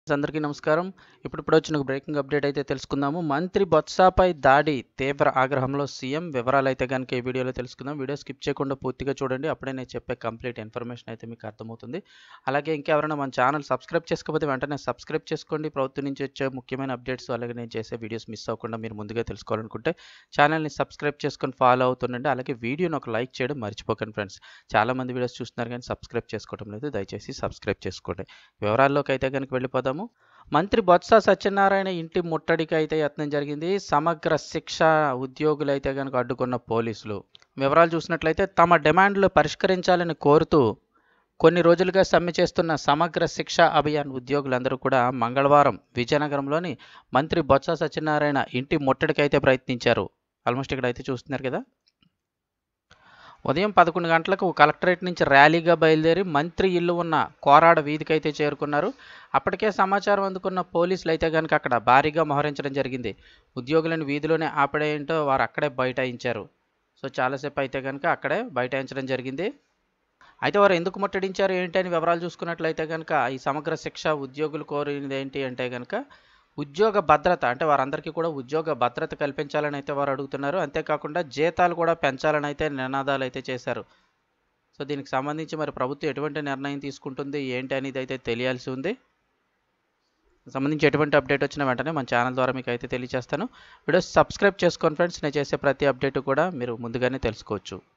అందరికీ నమస్కారం. ఇప్పుడు వచ్చిన ఒక బ్రేకింగ్ అప్డేట్ అయితే తెలుసుకుందాము. మంత్రి బొత్సపై దాడి, తీవ్ర ఆగ్రహంలో సీఎం. వివరాలైతే కనుక ఈ వీడియోలో తెలుసుకుందాం. వీడియో స్కిప్ చేయకుండా పూర్తిగా చూడండి. అప్పుడే నేను చెప్పే కంప్లీట్ ఇన్ఫర్మేషన్ అయితే మీకు అర్థమవుతుంది. అలాగే ఇంకెవరైనా మన ఛానల్ సబ్స్క్రైబ్ చేసుకోకపోతే వెంటనే సబ్స్క్రైబ్ చేసుకోండి. ప్రభుత్వం నుంచి వచ్చే ముఖ్యమైన అప్డేట్స్, అలాగే నేను చేసే వీడియోస్ మిస్ అవ్వకుండా మీరు ముందుగా తెలుసుకోవాలనుకుంటే ఛానల్ని సబ్స్క్రైబ్ చేసుకొని ఫాలో అవుతుండండి. అలాగే వీడియోని ఒక లైక్ చేయడం మర్చిపోకండి ఫ్రెండ్స్. చాలామంది వీడియోస్ చూస్తున్నారు కానీ సబ్స్క్రైబ్ చేసుకోవడం లేదు. దయచేసి సబ్స్క్రైబ్ చేసుకోండి. వివరాల్లోకి అయితే కనుక వెళ్ళిపోదాము. మంత్రి బొత్స సత్యనారాయణ ఇంటి ముట్టడికి అయితే యత్నం జరిగింది. సమగ్ర శిక్ష ఉద్యోగులైతే కనుక అడ్డుకున్న పోలీసులు. వివరాలు చూసినట్లయితే తమ డిమాండ్లు పరిష్కరించాలని కోరుతూ కొన్ని రోజులుగా సమ్మె చేస్తున్న సమగ్ర శిక్ష అభియాన్ ఉద్యోగులందరూ కూడా మంగళవారం విజయనగరంలోని మంత్రి బొత్స సత్యనారాయణ ఇంటి ముట్టడికి అయితే ప్రయత్నించారు. ఆల్మోస్ట్ ఇక్కడ అయితే చూస్తున్నారు కదా. ఉదయం 11 గంటలకు కలెక్టరేట్ నుంచి ర్యాలీగా బయలుదేరి మంత్రి ఇల్లు ఉన్న కోరాడ వీధికి అయితే చేరుకున్నారు. అప్పటికే సమాచారం అందుకున్న పోలీసులు అయితే కనుక అక్కడ భారీగా మోహరించడం జరిగింది. ఉద్యోగులను వీధిలోనే ఆపడేంటో వారు అక్కడే బైఠాయించారు. సో చాలాసేపు అయితే కనుక అక్కడే బైఠాయించడం జరిగింది. అయితే వారు ఎందుకు ముట్టడించారు ఏంటి అని వివరాలు చూసుకున్నట్లయితే కనుక ఈ సమగ్ర శిక్ష ఉద్యోగులు కోరినది ఏంటి అంటే కనుక ఉద్యోగ భద్రత, అంటే వారందరికీ కూడా ఉద్యోగ భద్రత కల్పించాలని అయితే వారు అడుగుతున్నారు. అంతేకాకుండా జీతాలు కూడా పెంచాలని అయితే నినాదాలు అయితే చేశారు. సో దీనికి సంబంధించి మరి ప్రభుత్వం ఎటువంటి నిర్ణయం తీసుకుంటుంది ఏంటి అనేది అయితే తెలియాల్సి ఉంది. సంబంధించి ఎటువంటి అప్డేట్ వచ్చినా వెంటనే మన ఛానల్ ద్వారా మీకు అయితే తెలియజేస్తాను. వీడియో సబ్స్క్రైబ్ చేసుకోండి ఫ్రెండ్స్. నేను చేసే ప్రతి అప్డేట్ కూడా మీరు ముందుగానే తెలుసుకోవచ్చు.